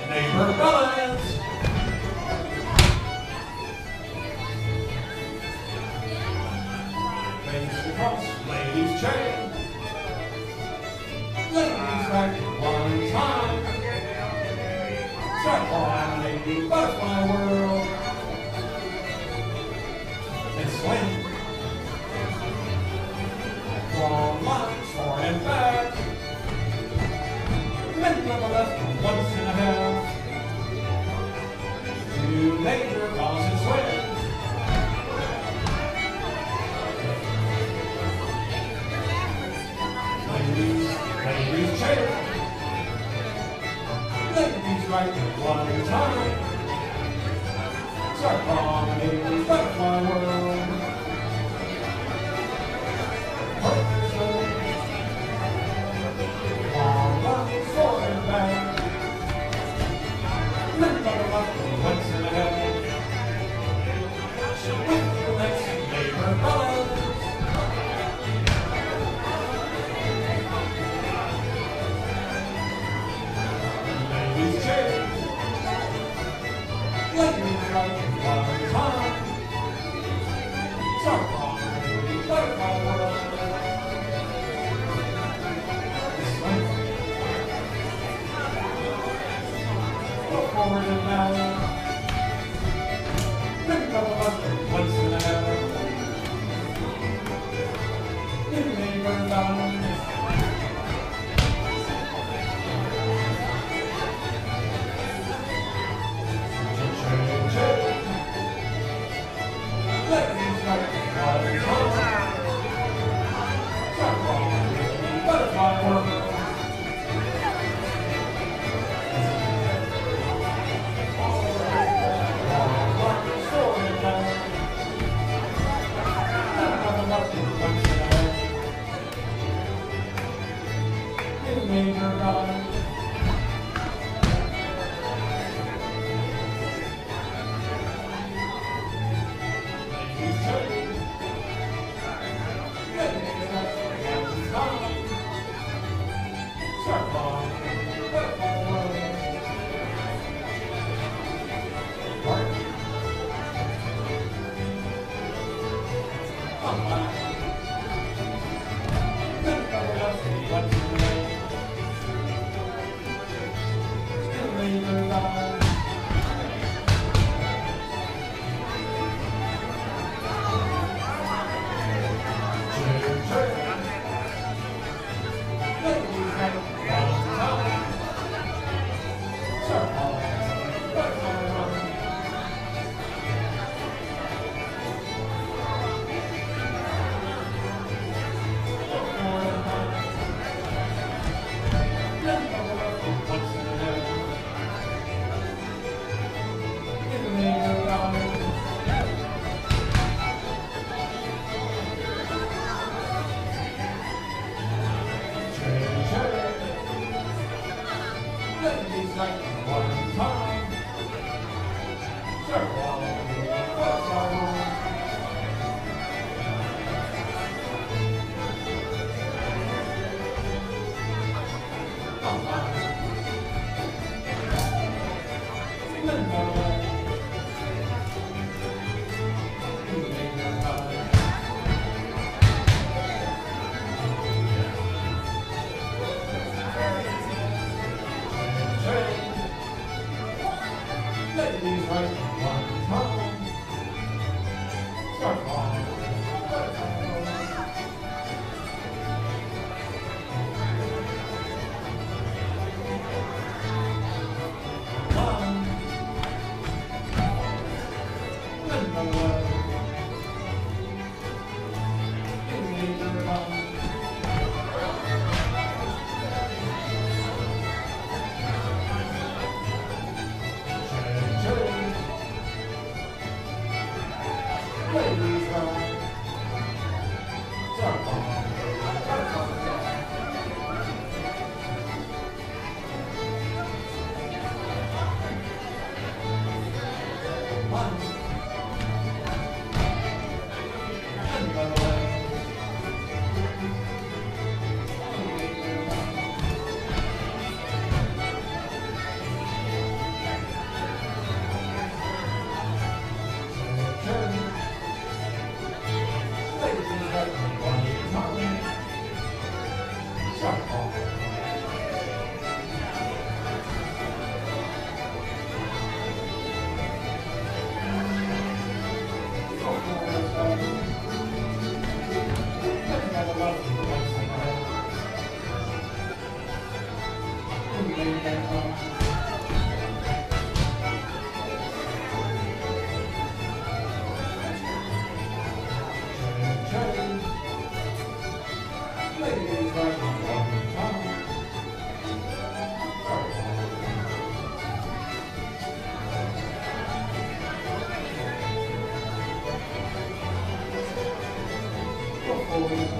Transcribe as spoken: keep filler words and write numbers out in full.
neighbor balance. Face across, ladies chain. Ladies back one time. Start on lady butterfly whirl. And swing. Long lines, forward and back. Men to the left, once and a half. Two neighbor balance and swing. Ladies, ladies chair. Ladies right one time. Start promenade, butterfly whirl. Long lines, forward and back. Men to the left, once and a half. With the next neighbor balance. Ladies chair. Ladies right one time. Start promenade, butterfly whirl. Swing. Go forward and back. Men double left, once and a half. New neighbor balance. Ladies right one time. Start promenade, butterfly whirl. Neighbor balance. Ladies chair. Ladies right one time. Start promenade, butterfly whirl. Work. Come back. Men double left, once and a half. Neighbor balance. Chair, chair. Ladies right one time. Start promenade, butterfly whirl. Go forward and back. Men double left, once and a half. Neighbor balance. Chair, chair. Ladies right one time. Start promenade, butterfly whirl. Come on. Men double left. Neighbor balance. Chair, chair. Ladies right one Before we